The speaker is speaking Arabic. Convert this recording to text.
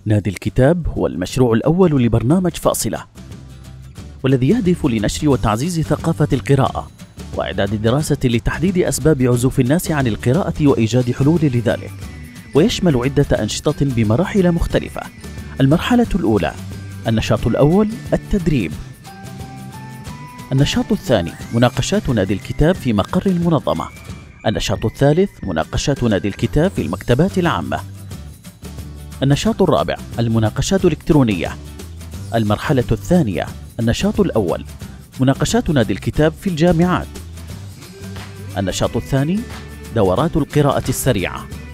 نادي الكتاب هو المشروع الأول لبرنامج فاصلة، والذي يهدف لنشر وتعزيز ثقافة القراءة وإعداد دراسة لتحديد أسباب عزوف الناس عن القراءة وإيجاد حلول لذلك، ويشمل عدة أنشطة بمراحل مختلفة. المرحلة الأولى: النشاط الأول التدريب. النشاط الثاني: مناقشات نادي الكتاب في مقر المنظمة. النشاط الثالث: مناقشات نادي الكتاب في المكتبات العامة. النشاط الرابع: المناقشات الإلكترونية. المرحلة الثانية: النشاط الأول: مناقشات نادي الكتاب في الجامعات. النشاط الثاني: دورات القراءة السريعة.